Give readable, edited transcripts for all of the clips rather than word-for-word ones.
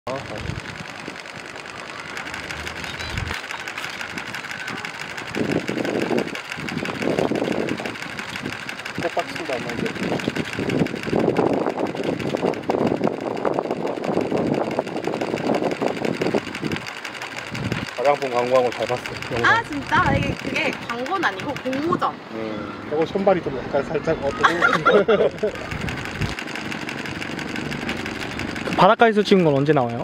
꽃박스도 안 나게. 화장품 광고하고 잘 봤어. 영상. 아 진짜? 이게 그게 광고는 아니고 공모전. 이거 손발이 좀 약간 살짝 어떤. 바닷가에서 찍은 건 언제 나와요?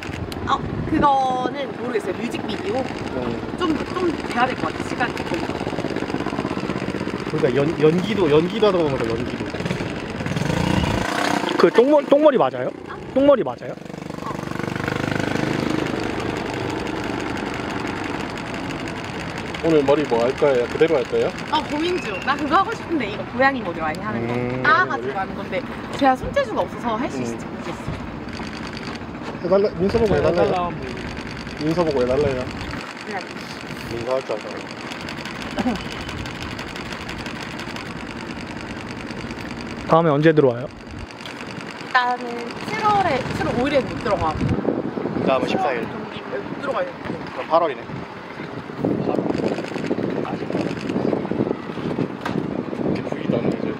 그거는 모르겠어요. 뮤직비디오 좀 돼야 될 것 같아. 시간이 조금. 그러니까 연기도 하다 보니까 연기도. 그 똥머리 맞아요? 똥머리 맞아요? 오늘 머리 뭐 할 거예요? 그대로 할 거예요? 고민 중. 나 그거 하고 싶은데 이거 고양이 머리 많이 하는 거. 따가지고 하는 건데 제가 손재주가 없어서 할 수 있을지 모르겠어요. 해달라, 민서 보고 해달래요. 민서 보고 해달래요. 그냥 민서 할 줄 알잖아. 다음에 언제 들어와요? 일단은 7월 5일에 못 들어가고 다음은 14일. 경기 못 들어가야 돼. 그럼 8월이네. 이렇게 부위도 안 나죠.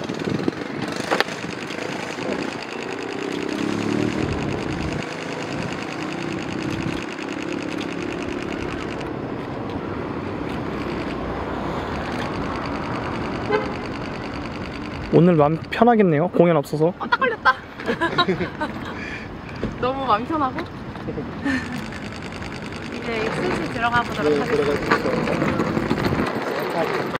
오늘 마음 편하겠네요. 공연 없어서. 딱 걸렸다. 너무 마음 편하고. 이제 슬슬 들어가 보도록 하겠습니다.